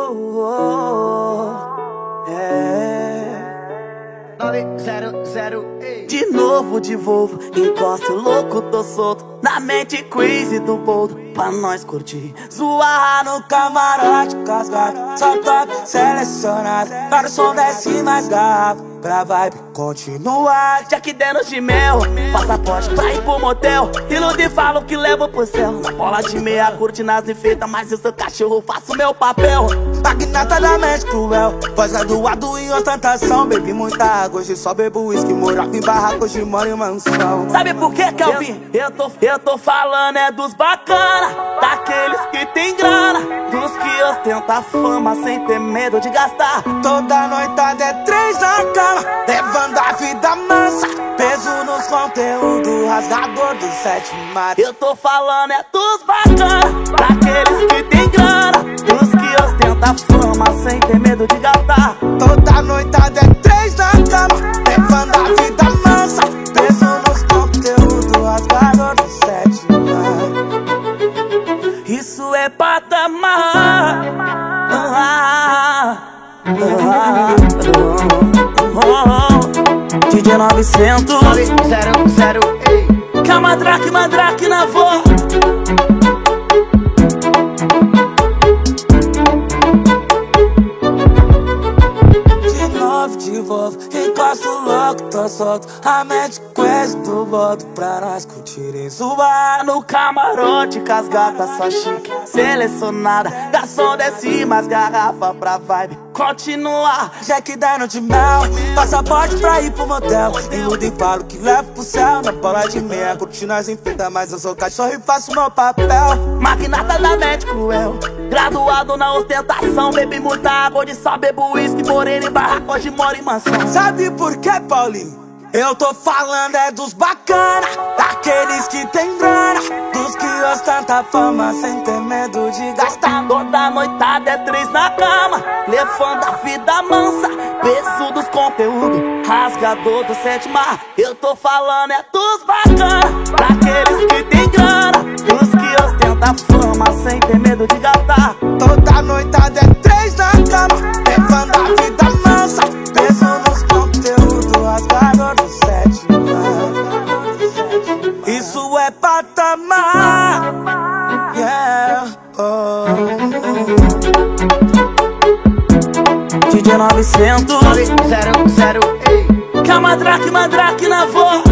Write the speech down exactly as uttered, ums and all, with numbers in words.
oh, oh, é. nove zero zero, ei. De novo de Volvo, encosto louco, tô solto na mente crazy do boldo, pra nós curtir. Zoar no camarote, cascado, só top selecionado. Para o som desce mais garrafa, pra vibe continuar. Jack Daniels de mel, passaporte pra ir pro motel. Iludo e falo que levo pro céu. Na bola de meia, curte nas enfeitas, mas eu sou cachorro, faço meu papel. Magnata da mente cruel, pós-graduado em ostentação. Bebi muita água, hoje só bebo uísque. Morava em barraco, hoje moro em mansão. Sabe por que que eu vim? Eu tô, eu tô falando é dos bacana, daqueles que tem grana, dos que ostenta fama sem ter medo de gastar. Toda noitada é três na cama, levando a vida mansa, peso nos conteúdos, rasgador do sétimo mar. Eu tô falando é dos bacana, daqueles que tem grana, dos que ostenta fama sem ter medo de gastar. Toda noitada é três na cama, levando a vida mansa, peso nos conteúdos, rasgador do sétimo mar. Isso é patamar. Ah, ah, ah, ah. D J novecentos nove zero zero, ei. Que a Mandrake, Mandrake na voz. De novo, de volvo, encosto louco, tô solto. A mente quase do boto pra nós curtirem. Zoar no camarote, com as gatas só chique, selecionada. Garçom desce mais garrafa pra vibe continuar. Jack Daniels de mel, passaporte pra ir pro motel. Iludo e falo que levo pro céu. Na bola de meia, curtindo as enfeitas, mas eu sou cachorro e faço meu papel. Magnata da mente cruel, graduado na ostentação. Bebi muita água, hoje só bebo uísque. Moreno em barraco, hoje moro em mansão. Sabe por que, Paulinho? Eu tô falando é dos bacana, daqueles que tem grana, dos que ostenta fama sem ter medo de gastar. Toda noitada é três na cama, levando a vida mansa, peso dos conteúdos, rasgador do sétimo mar. Eu tô falando é dos bacana, daqueles que tem grana, dos que ostenta fama sem ter medo de gastar. Toda noitada é três na cama, levando a vida mansa, peso nos conteúdos, rasgador do sétimo mar. Isso é patamar. Yeah, oh, oh. D J novecentos nove zero zero, ei. Que a Mandrake, Mandrake na voz.